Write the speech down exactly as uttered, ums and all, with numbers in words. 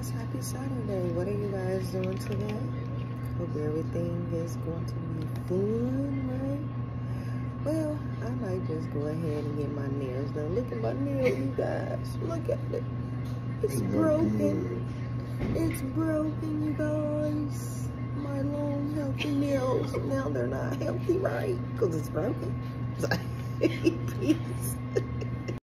guys, happy Saturday. What are you guys doing today? Hope everything is going to be fun, right? Well, I might just go ahead and get my nails done. Look at my nails, you guys. Look at it. It's broken. It's broken, you guys. My long, healthy nails. Now they're not healthy, right? Because it's broken. Peace.